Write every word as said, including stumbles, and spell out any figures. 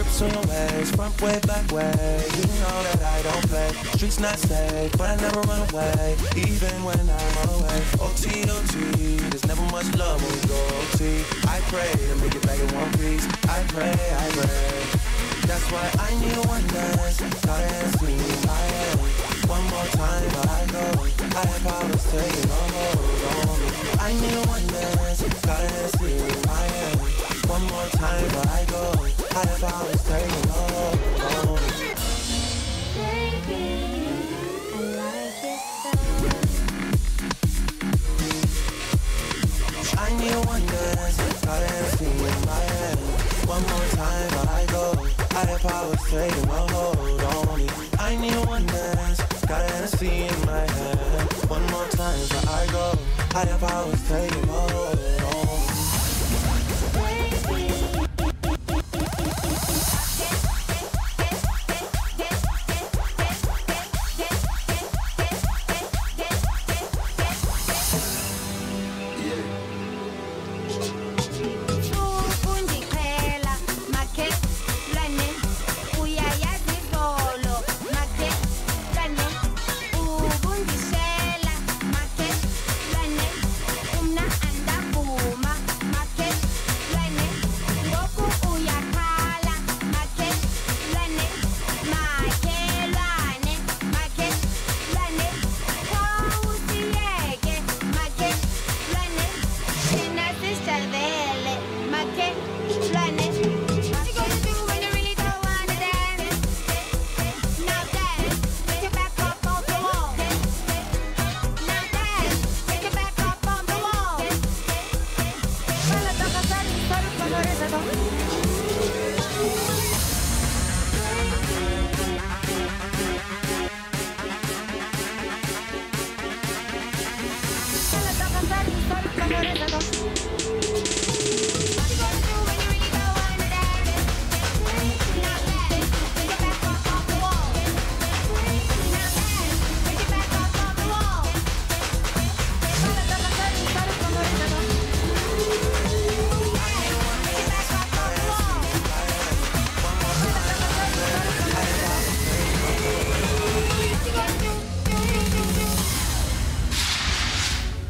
grips on your waist, front way, back way. You know that I don't play. Streets not safe, but I never run away, even when I'm away. O T, O T, there's never much love when we go O T. I pray to make it back in one piece. I pray, I pray. That's why I need one dance. Gotta ask me if I am. One more time, but I go. I have powers taking a hold on me. I need one dance. Gotta ask me if I am. One more time, but I go. I have powers taking a hold on me. Baby, I like it so. I need one dance. Gotta ask me if I am. One more time, but I go. I have powers taking a hold on me. I need one dance. Got an Hennessy in my hand. One more time, but I go. I have powers taking a hold on me. Don't